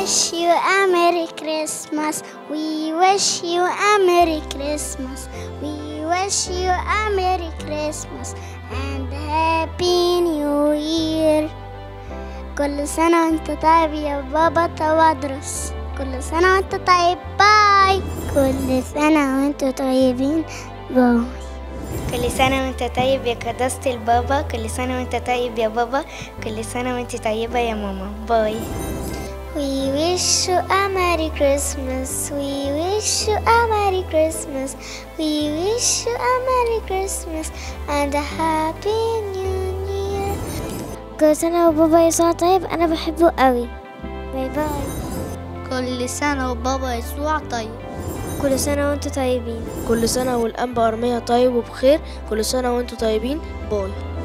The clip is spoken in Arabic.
wish you a Merry Christmas. We wish you a Merry Christmas. We wish you a Merry Christmas and Happy New Year. كل سنة وانت طيب يا بابا توادرس. كل سنة وانت طيب. باي. كل سنة وانت طيبين. باي. كل سنة وانت طيب يا قداسة البابا. كل سنة وانت طيب يا بابا. كل سنة وانت طيبة يا ماما. باي. We wish you a Merry Christmas. We wish you a Merry Christmas. We wish you a Merry Christmas and a Happy New Year. كل سنة وبابا يسوع طيب. أنا بحبه قوي. باي باي. كل سنة وبابا يسوع طيب. كل سنة وانتم طيبين. كل سنة والأنبا أرميا طيب وبخير. كل سنة وانتم طيبين. باي.